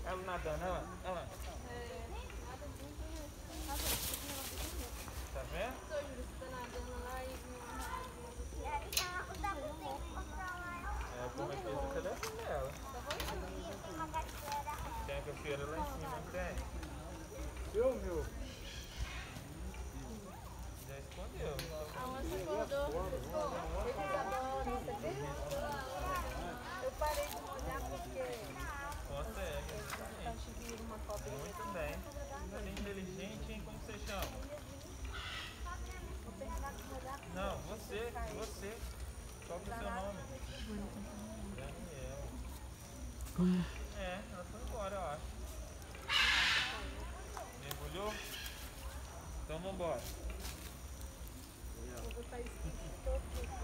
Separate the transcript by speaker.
Speaker 1: Ela nadando, olha lá. Olha lá. Tá vendo?
Speaker 2: Sou Júlia, você tá nadando lá e
Speaker 1: É, como é que fez o telefone dela. Tem a cachoeira lá em cima, tem. Meu. Já escondeu.
Speaker 2: a onça acordou. Eles adoram, você acredita? Eu parei de molhar porque
Speaker 1: Consegue.
Speaker 2: tá chovendo uma cobrinha.
Speaker 1: Muito bem. Você é inteligente, hein? Como você chama? Não, você. Qual que é o seu nome? Daniel. É, ela foi embora, eu acho. Mergulhou? Então vambora.
Speaker 2: Eu vou estar esquisito.